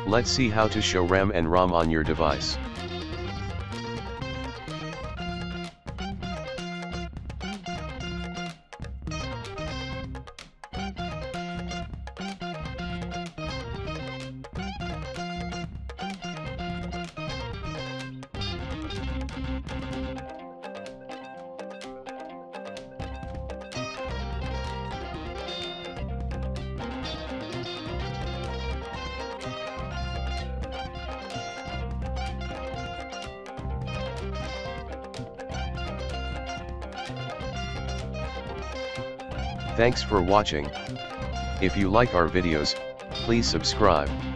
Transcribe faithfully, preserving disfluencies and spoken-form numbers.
Let's see how to show RAM and ROM on your device. Thanks for watching. If you like our videos, please subscribe.